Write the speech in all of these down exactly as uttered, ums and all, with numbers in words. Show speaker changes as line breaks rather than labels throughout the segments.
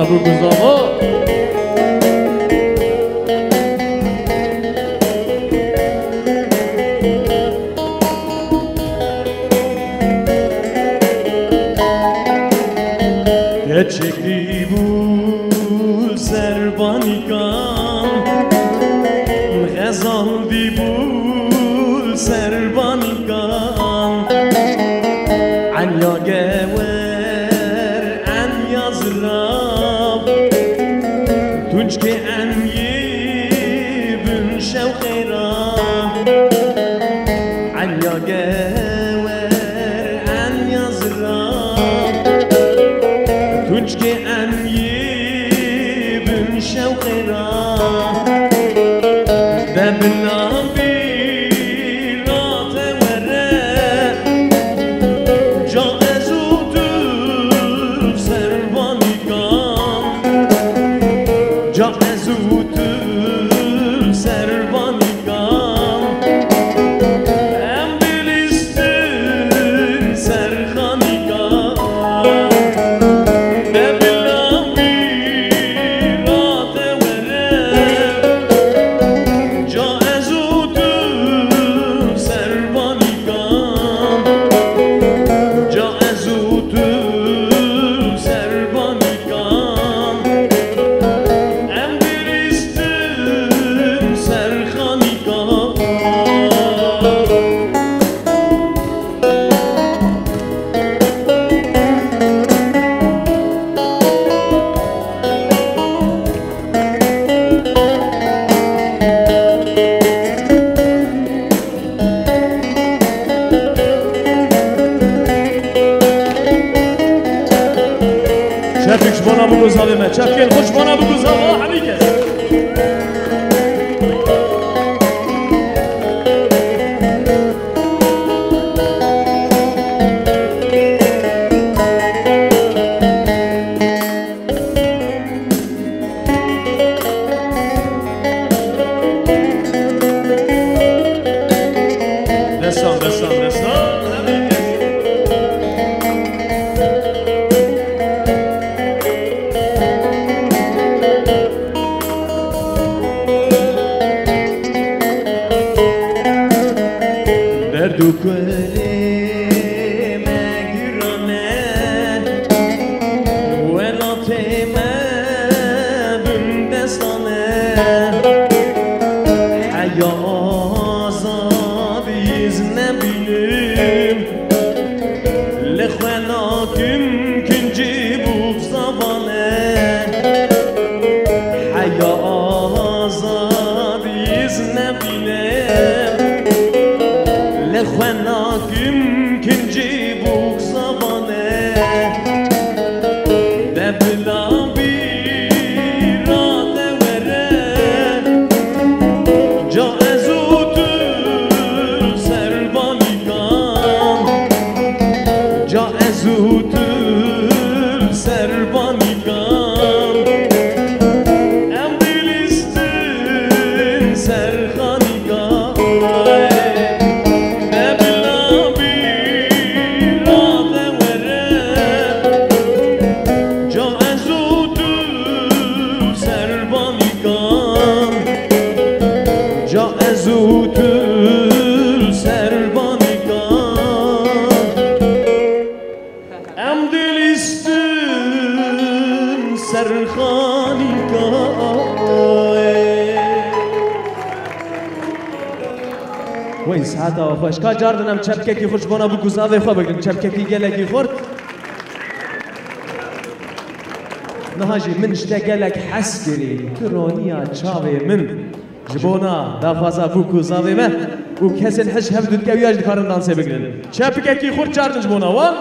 بونا بو گزاوا
Geçikli bul serbanikam Ghezal di bul serbanikam Anya gewer an yazrab Tunçke an yibun şevkhirab Anya gewer an yazrab Tunçke an yibun şevkhirab Debna شفیک شبانا بگو زاویمه چفکین خوش شبانا بگو زاویمه همین کس دستان دستان دستان دو کلی مگرانه ولات مبن دستانه حیا آزادیز نبینیم لخولاکم کنجی بوب زبانه حیا آزادیز نبینیم لخواناكم كنجيبوك صبانه دبلا بيراد وره جا ازوتر سربانيكام جا ازوتر سربانيكام ام دلستن سرخانيكام زودتر سربانیکان ام دلستن سرخانیکان وای ساعت آقا خوش که جاردنم چپککی خوش بانا بو گزاوه خواه بگرم چپککی گلکی خورد نهاجی من شتا گلک حس گری کرونیا چاوه من جبونا دافازا بو گزاوه من و کسین حش هم دود گویاج دکارن دانسه بگرن چپککی خورد چاردن جبونا وان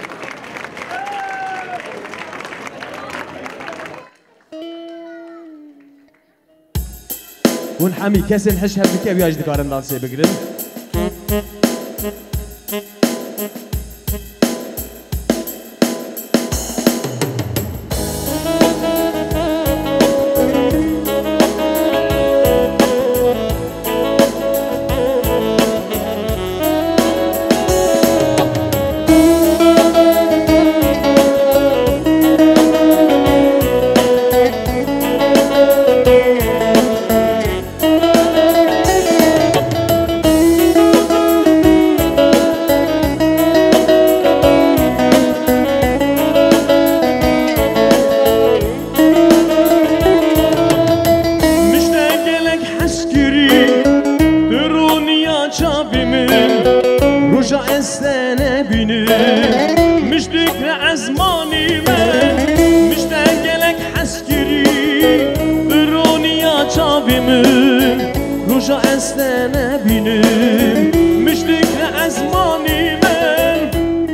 ون حمی کسین حش هم دود گویاج دکارن دانسه بگرن حسکری درونیا چاویمن روژا استنه بینم مشتک عزمانی من مشتاق گلک حسکری درونیا چاویمن روژا استنه بینم مشتک عزمانی من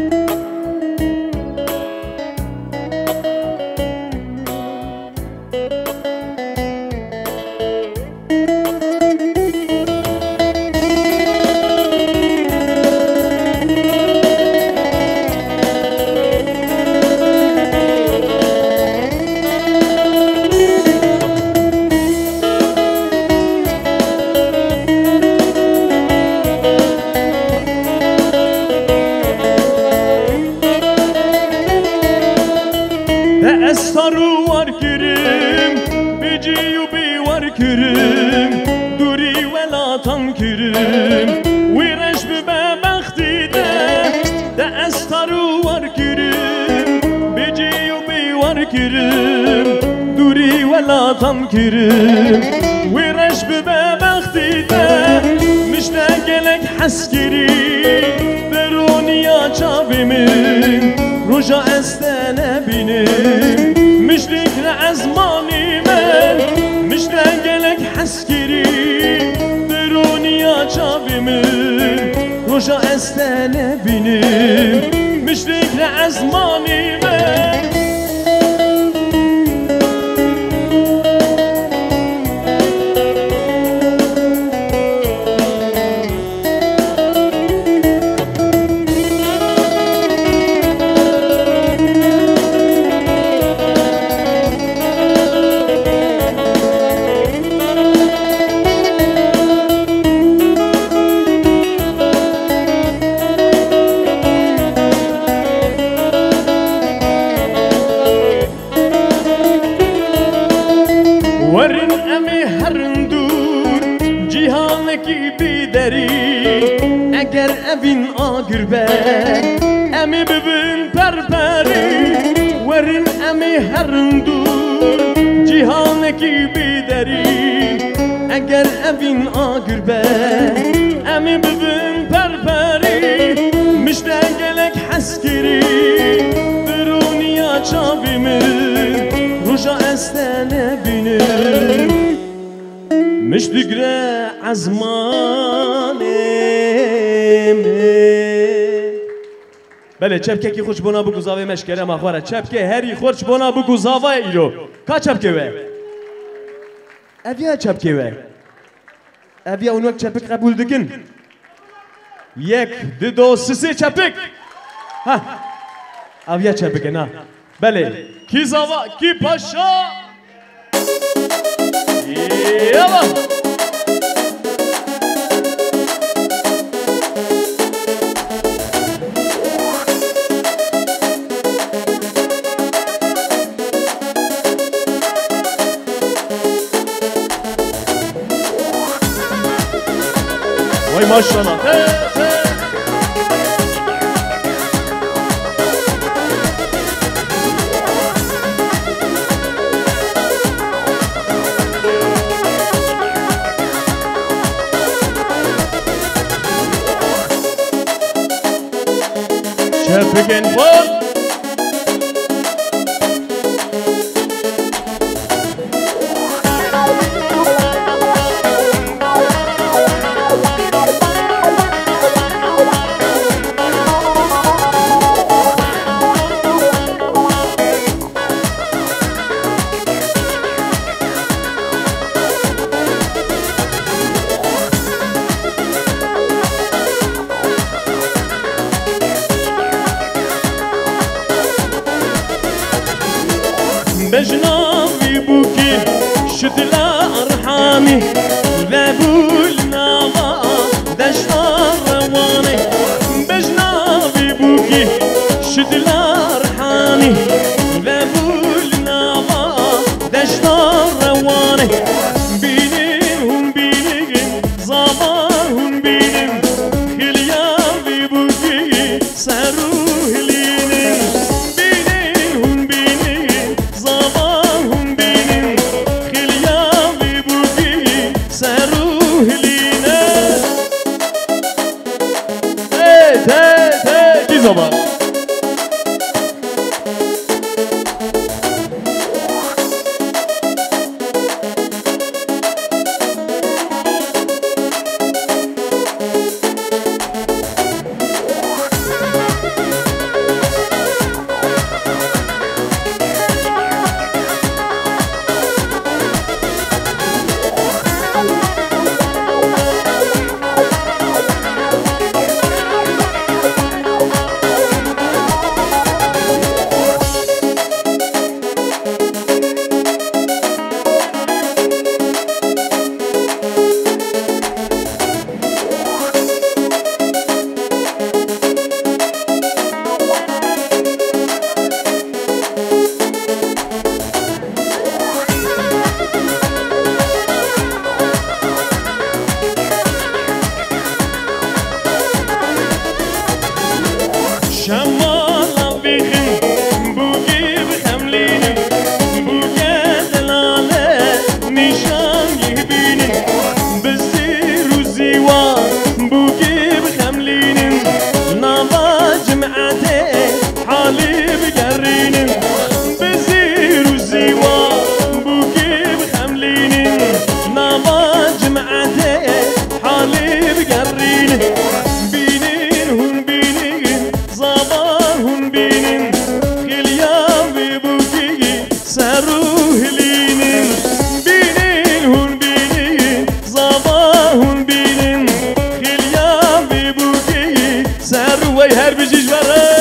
استارو وار کرم بجیو بی وار کرم دوری ولاتان کرم ویرش به بختی ده ده استارو وار کرم بجیو بی وار کرم دوری ولاتان کرم ویرش به بختی ده مشتاق گلک حسکری درونیا چاویمن روژا استنه بینم مشتاق لعزمانی من مشتاق گلک حسکری درونیا چاویمن روژا استنه بینم مشتاق لعزمانی من ورن امی هرندور جیهانکی بیدری اگر اوین آگر به امی ببین پرپری ورن امی هرندور جیهانکی بیدری اگر اوین آگر به امی ببین پرپری مشتاق گلک حسکری درونیا چاویمن روژا استنه بینم مشتاق عزمانه بله چپکه کی خوش بنا بگو زاوی مشکره مخوره چپکه هری خوش بنا بگو زاوی ایرو کا چپکه وه اویا چپکه وه اویا اون وقت چپک قبول دکن یک دو دو سه سه چپک ها اویا چپکه نه بله کی زاوا کی پاشا یالا وای ماشاءالله Begin what? بجنابي بوكي شدلا أرحامي ذابولنا ما دشنا رواني بجنابي بوكي شدلا أرحامي ذابولنا ما دشنا رواني بينهم بينهم زمانهم بينهم خليابي بوكي سروه لينهم بينهم بينهم زمانهم بينهم خليابي بوكي سروه ای هر بیجیش بره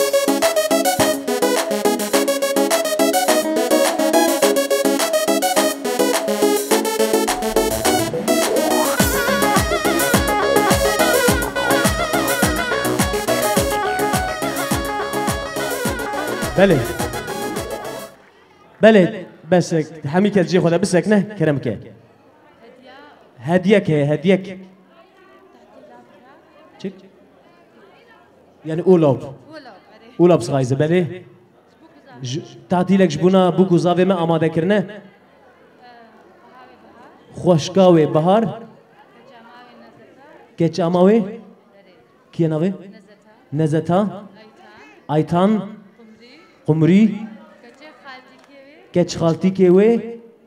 بله بله بس همین که جی خدا بسک نه کرم که هدیه که هدیه که چی؟ یعنی اولاب اولاب سغایزه بله تعطیلک جبونا بو گزاوه ما آماده کرنه خوشگاوه بهار گچ آماوه کیه نوه نزتا ایتان قمری گچ خالتی که وی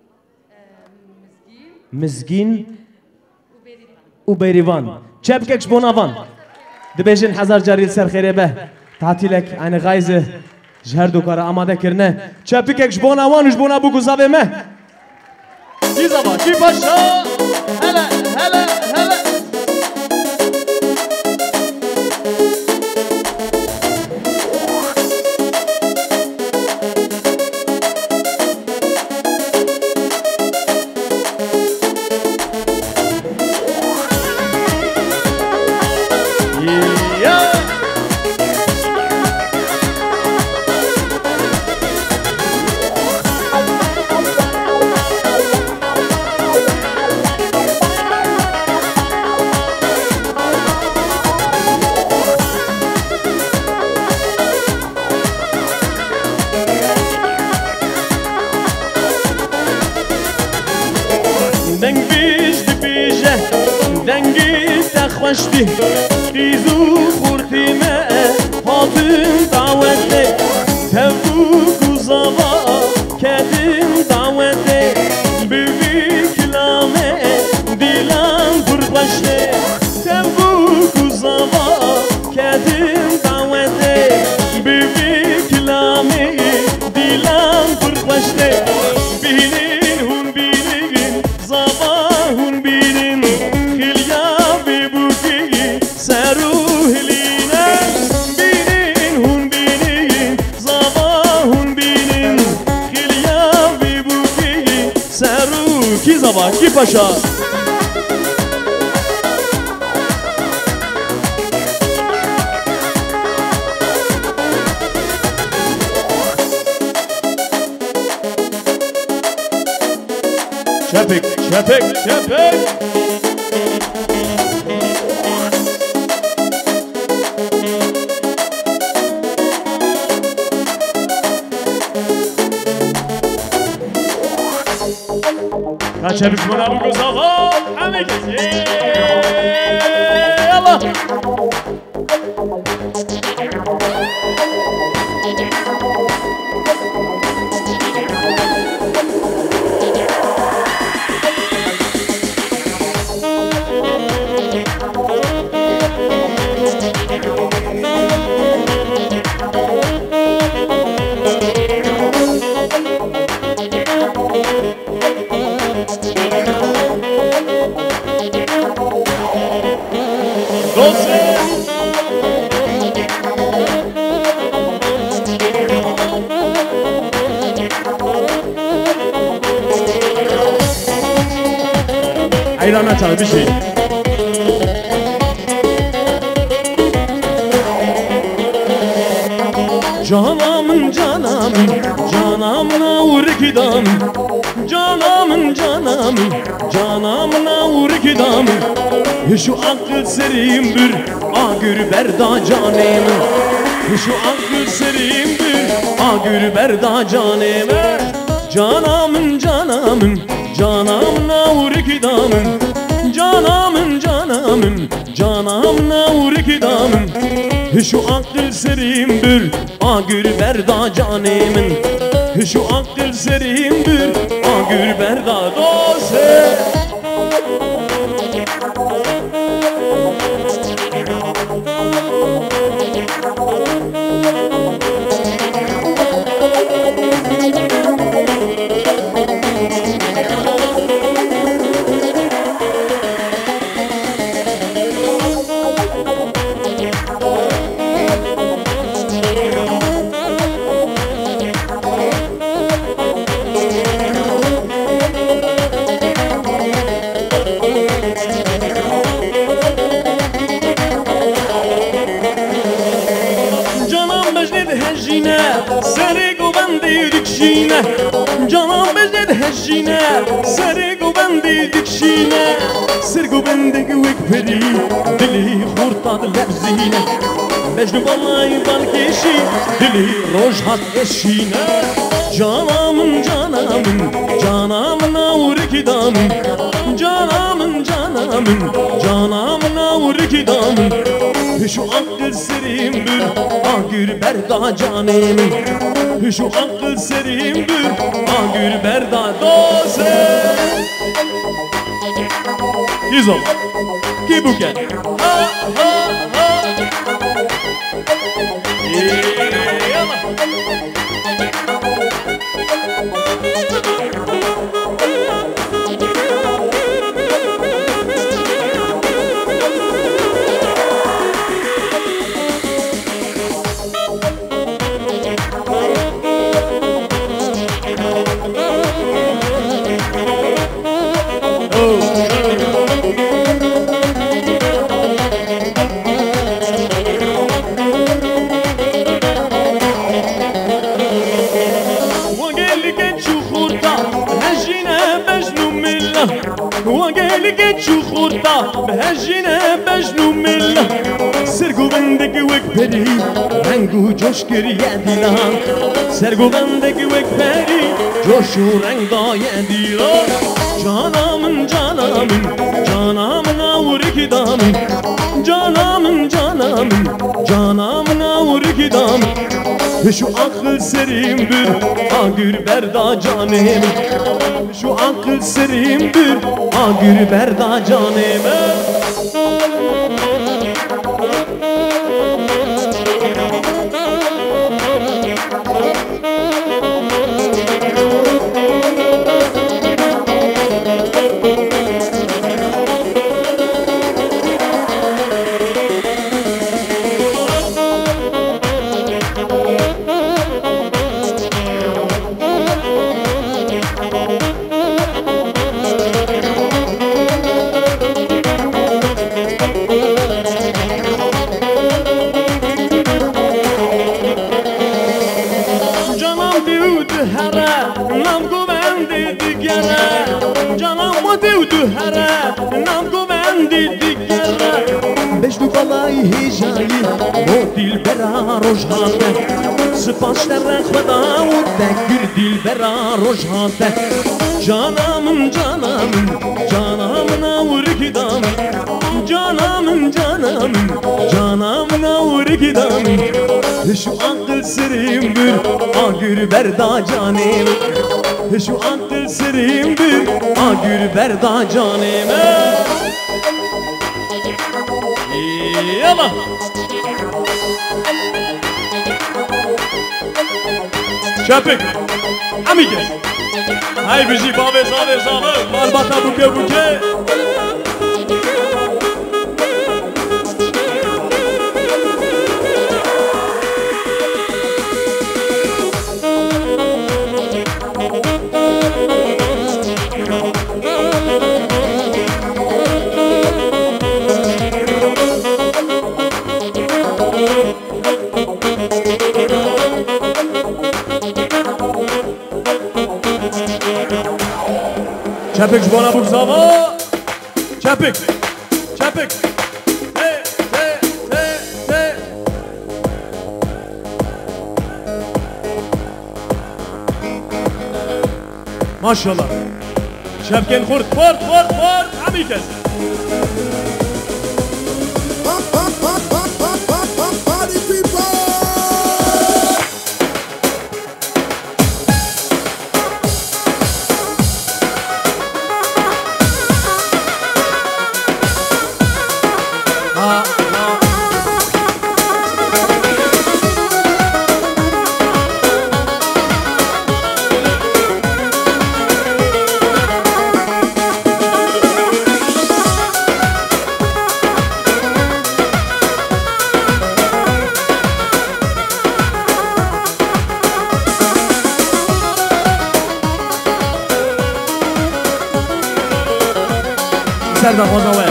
مزگین و بیریوان چه بکش بوناوان دبیجن هزار جاری سر خیره به تعطیلک عین غایزه جهر دو کار آماده کرنه چه بکش بوناوان و بونا بگو زاوه مه کی زبا کی پاشا هلا هلا هلا خوشتی خیزو خورتی ما هاتن دعوته تبوک و زوا کدن دعوته ببی کلامه دیلم پر خوشته تبوک و زوا کدن دعوته ببی کلامه دیلم پر خوشته بینین هون بینین زوا هون بینین کی زبا کی پاشا شپک شپک شپک بچه بسمونه بگو آقا همه کسی یالا ایران نچال بشین جانامın canamın canamına uğrikidam canamın canamın canamına uğrikidam şu akıl serimdir agür berda canım şu akıl serimdir agür berda canım canamın canamın canamına uğrikidamın canamın canamın canamına uğrikidamın şu akıl serimdir agür berda canımın şu akıl serimdir agür berda dose بندی دکشینه جانم بجد هجینه سرگو بندی دکشینه سرگو بندی گوک پری دلی خورتاد لبزینه مجنو بالای بالکشی دلی روش هات اشینه جانم جانم جانم نورکی دامن جانم جانم جانم نورکی دامن Şu akıl serimdir, agür berda canım. Şu akıl serimdir, agür berda doze. Kizom, ki bu ken? Ha ha ha. Yalla. بهجينا بجنو ملا سرقو بندك وكبري رنگو جوش كريا ديلان سرقو بندك وكبري جوشو رنگ دايا ديلان جانامن جانامن جانامن آورك دامن جانامن جانامن جانامن آورك دامن Şu akıl serimdir, agür berda canım. Şu akıl serimdir, agür berda canım. Spas der khda u tekir dilbera rojhate Canamın canamın canamın avurkidam Canamın canamın canamın avurkidam Şu akıl serimdir agür berda canım Şu akıl serimdir agür berda canım Yalla Çapık, amige. Hay bizi babe zave zave, malbata buke buke. Çapık bana bu zaman. Çapık, çapık. Te, te, te, te. Maşallah. Çapken kurt, kurt, kurt, kurt. Amikes. Serdar Hozawe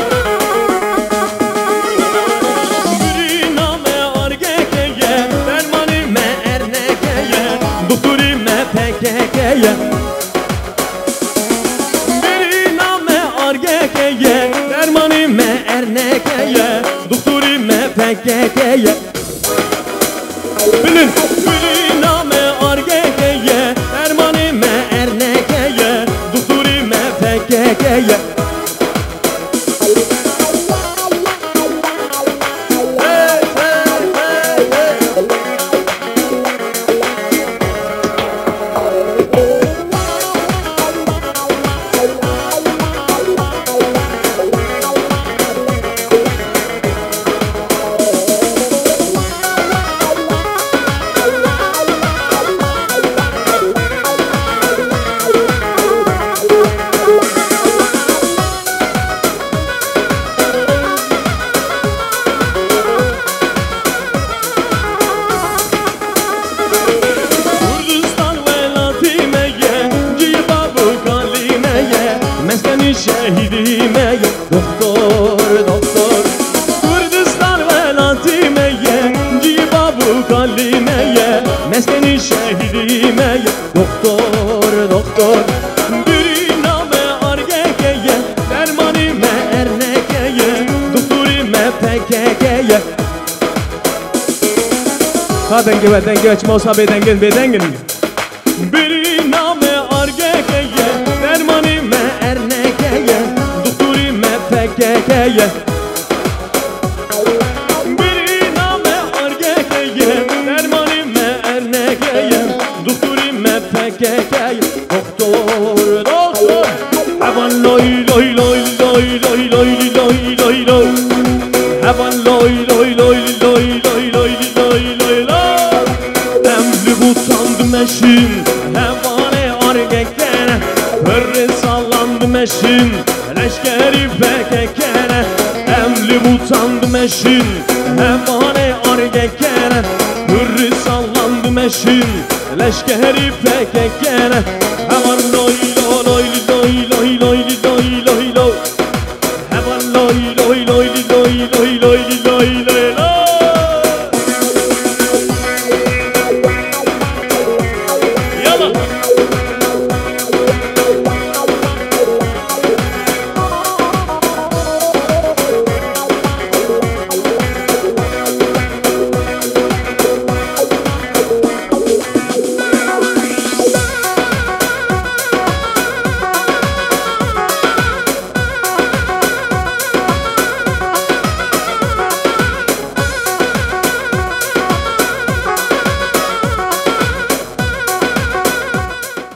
Gürina me argekeye Dermani me ernekeye Doktori me kekeye Biri name argekeye Dermanı me ernekeye Doktori me pekekeye Bilin Biri name argekeye Dermanı me ernekeye Doktori me pekekeye Şehidime doktor doktor Kurdistan velatime Cibabu kalimeye Meskeni şehidime doktor doktor Biri name argekeye Dermanime ernekeye Doktorime pekekeye Ha denge ve denge açma olsa bedengin bedengin Biri name argekeye Dermanime ernekeye Doktorime pekekeye Biri name argekeye Dermanime ernekeye Doktorime pekekeye Doktor doktor Hevan loy loy loy loy loy loy loy loy loy Hevan loy loy loy loy loy loy loy loy loy Demli bu sandı meşin Hevane argekene Hırrı sallandı meşin Leşkeri pekekene Emli bu sandı meşin